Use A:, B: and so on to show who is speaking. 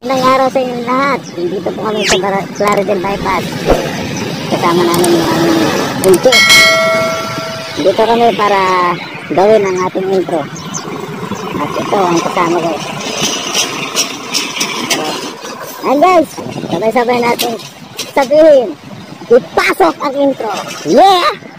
A: Magandang araw sa inyong lahat. Dito po kami sa Claridel Bypass. Kasama namin yung aming buntis. Dito kami para gawin ang ating intro. At ito ang kasama ko. And guys, sabay-sabay natin sabihin, ipasok ang intro. Yeah!